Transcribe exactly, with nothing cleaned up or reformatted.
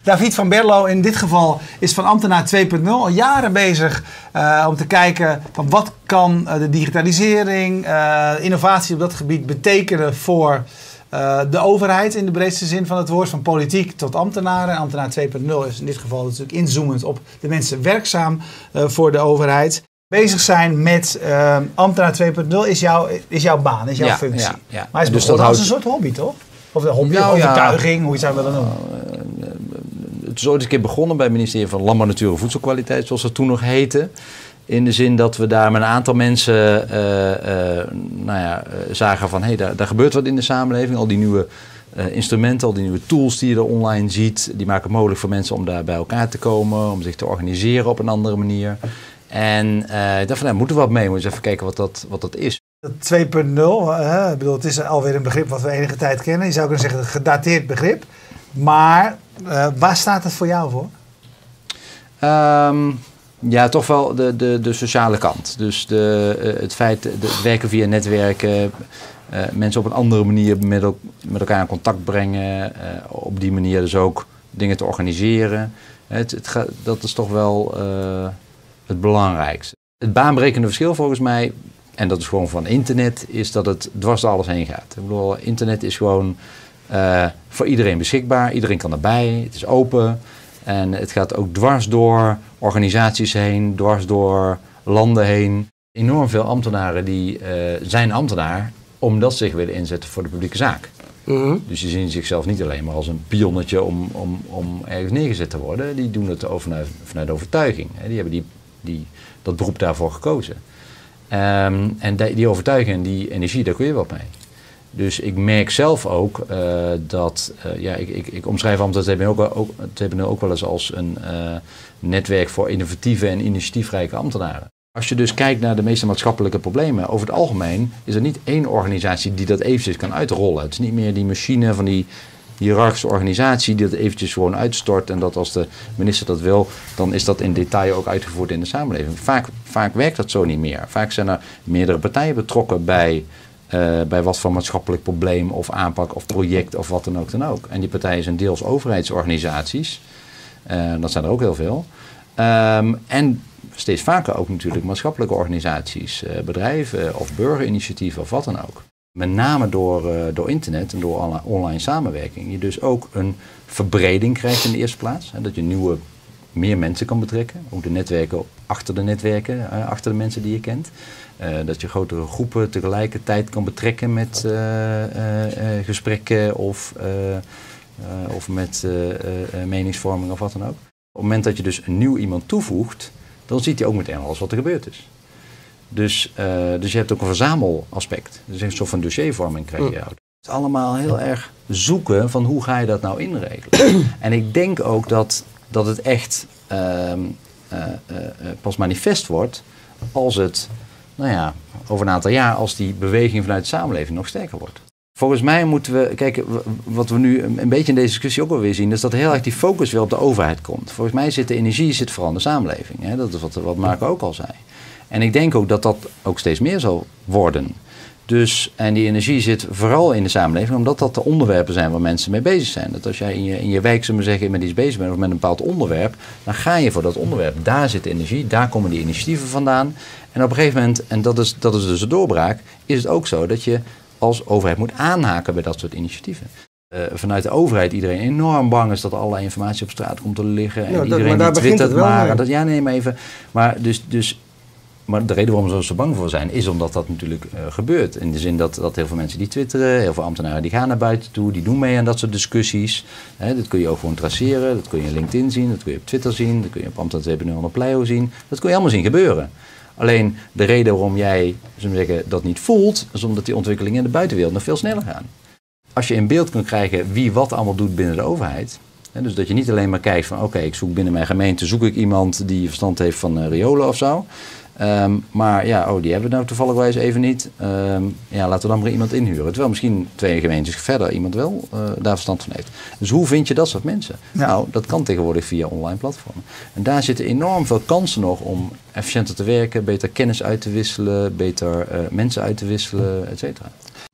David van Berlo in dit geval is van ambtenaar twee punt nul al jaren bezig uh, om te kijken van wat kan uh, de digitalisering, uh, innovatie op dat gebied betekenen voor uh, de overheid in de breedste zin van het woord, van politiek tot ambtenaren. En ambtenaar twee punt nul is in dit geval natuurlijk inzoomend op de mensen werkzaam uh, voor de overheid. Bezig zijn met uh, ambtenaar twee punt nul is, jouw, is jouw baan, is jouw ja, functie. Ja, ja. Maar het is dus begonnen als een soort hobby, toch? Of een hobby, nou, overtuiging, ja, hoe je het zou willen noemen. Uh, het is ooit een keer begonnen bij het ministerie van Landbouw, Natuur en Voedselkwaliteit, zoals het toen nog heette. In de zin dat we daar met een aantal mensen uh, uh, nou ja, zagen van, hé, hey, daar, daar gebeurt wat in de samenleving. Al die nieuwe uh, instrumenten, al die nieuwe tools die je er online ziet, die maken het mogelijk voor mensen om daar bij elkaar te komen, om zich te organiseren op een andere manier. En uh, ik dacht van, nou, moeten we wat mee, moeten we eens even kijken wat dat, wat dat is. twee punt nul, uh, ik bedoel, het is alweer een begrip wat we enige tijd kennen. Je zou kunnen zeggen een gedateerd begrip. Maar uh, waar staat het voor jou voor? Um, ja, toch wel de, de, de sociale kant. Dus de, uh, het feit, de, het werken via netwerken, uh, mensen op een andere manier met, met elkaar in contact brengen. Uh, op die manier dus ook dingen te organiseren. Het, het gaat, dat is toch wel uh, het belangrijkste. Het baanbrekende verschil volgens mij, en dat is gewoon van internet, is dat het dwars door alles heen gaat. Ik bedoel, internet is gewoon uh, voor iedereen beschikbaar. Iedereen kan erbij. Het is open. En het gaat ook dwars door organisaties heen, dwars door landen heen. Enorm veel ambtenaren die uh, zijn ambtenaar omdat ze zich willen inzetten voor de publieke zaak. Mm-hmm. Dus die zien zichzelf niet alleen maar als een pionnetje om, om, om ergens neergezet te worden. Die doen het vanuit, vanuit overtuiging. Die hebben die, die, dat beroep daarvoor gekozen. Um, en die, die overtuiging en die energie, daar kun je wat mee. Dus ik merk zelf ook uh, dat, uh, ja, ik, ik, ik omschrijf Ambtenaar twee punt nul ook wel eens als een uh, netwerk voor innovatieve en initiatiefrijke ambtenaren. Als je dus kijkt naar de meeste maatschappelijke problemen, over het algemeen is er niet één organisatie die dat eventjes kan uitrollen. Het is niet meer die machine van die hiërarchische organisatie die dat eventjes gewoon uitstort en dat als de minister dat wil, dan is dat in detail ook uitgevoerd in de samenleving. Vaak, vaak werkt dat zo niet meer. Vaak zijn er meerdere partijen betrokken bij, uh, bij wat voor maatschappelijk probleem of aanpak of project of wat dan ook dan ook. En die partijen zijn deels overheidsorganisaties. Uh, dat zijn er ook heel veel. Um, en steeds vaker ook natuurlijk maatschappelijke organisaties, uh, bedrijven of burgerinitiatieven of wat dan ook. Met name door, uh, door internet en door alle online samenwerking. Je dus ook een verbreding krijgt in de eerste plaats. Hè, dat je nieuwe, meer mensen kan betrekken. Ook de netwerken achter de netwerken, uh, achter de mensen die je kent. Uh, dat je grotere groepen tegelijkertijd kan betrekken met uh, uh, uh, gesprekken of, uh, uh, of met uh, uh, meningsvorming of wat dan ook. Op het moment dat je dus een nieuw iemand toevoegt, dan ziet hij ook meteen alles wat er gebeurd is. Dus, uh, dus je hebt ook een verzamelaspect. Dus een soort van dossiervorming krijg je. Mm. Het is allemaal heel erg zoeken van hoe ga je dat nou inregelen. En ik denk ook dat, dat het echt uh, uh, uh, pas manifest wordt als het, nou ja, over een aantal jaar, als die beweging vanuit de samenleving nog sterker wordt. Volgens mij moeten we, kijk, wat we nu een beetje in deze discussie ook alweer zien, is dat er heel erg die focus weer op de overheid komt. Volgens mij zit de energie zit vooral in de samenleving. Hè? Dat is wat, wat Marco ook al zei. En ik denk ook dat dat ook steeds meer zal worden. Dus, en die energie zit vooral in de samenleving, omdat dat de onderwerpen zijn waar mensen mee bezig zijn. Dat als jij in je, in je wijk, zullen we zeggen, met iets bezig bent of met een bepaald onderwerp, dan ga je voor dat onderwerp. Daar zit de energie, daar komen die initiatieven vandaan. En op een gegeven moment, en dat is, dat is dus de doorbraak, is het ook zo dat je als overheid moet aanhaken bij dat soort initiatieven. Uh, vanuit de overheid iedereen enorm bang is dat allerlei informatie op straat komt te liggen. En ja, dat, iedereen maar die twittert maar. Dat, ja, nee, maar even. Maar dus... dus Maar de reden waarom we zo bang voor zijn, is omdat dat natuurlijk uh, gebeurt. In de zin dat, dat heel veel mensen die twitteren, heel veel ambtenaren die gaan naar buiten toe, die doen mee aan dat soort discussies. He, dat kun je ook gewoon traceren, dat kun je op LinkedIn zien, dat kun je op Twitter zien, dat kun je op Ambtenaar twee punt nul op Pleo zien. Dat kun je allemaal zien gebeuren. Alleen de reden waarom jij, zullen we zeggen, dat niet voelt, is omdat die ontwikkelingen in de buitenwereld nog veel sneller gaan. Als je in beeld kunt krijgen wie wat allemaal doet binnen de overheid, he, dus dat je niet alleen maar kijkt van oké, okay, ik zoek binnen mijn gemeente, zoek ik iemand die verstand heeft van uh, riolen of zo. Um, maar ja, oh, die hebben we nou toevallig wijs even niet. Um, ja, laten we dan maar iemand inhuren. Terwijl misschien twee gemeentes verder iemand wel uh, daar verstand van heeft. Dus hoe vind je dat soort mensen? Ja. Nou, dat kan tegenwoordig via online platformen. En daar zitten enorm veel kansen nog om efficiënter te werken, beter kennis uit te wisselen, beter uh, mensen uit te wisselen, et cetera.